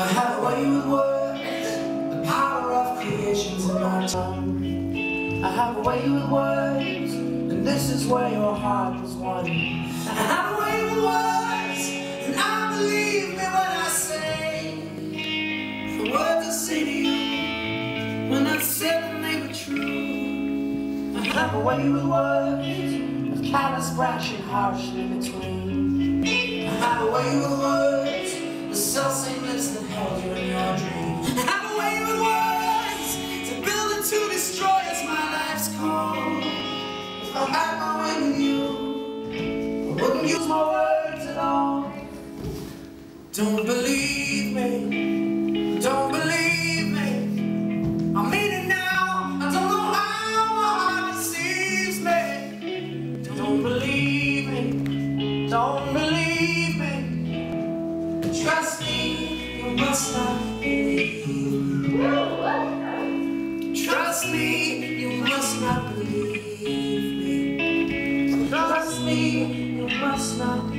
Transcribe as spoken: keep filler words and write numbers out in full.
I have a way with words, the power of creation's in my tongue. I have a way with words, and this is where your heart was won. I have a way with words, and I believe me when I say the words I say to you when I said them they were true. I have a way with words, with callous branching harshly between. I have a way with words, the self-same lips that held you in your dream. I have a way with words, to build and to destroy is my life's call. If I had my way with you, I wouldn't use my words at all. Don't believe me, don't believe me. I mean it now, I don't know how my heart deceives me. Don't believe me, don't believe me. Trust me, you must not believe me. Trust me, you must not believe me. Trust me, you must not believe me.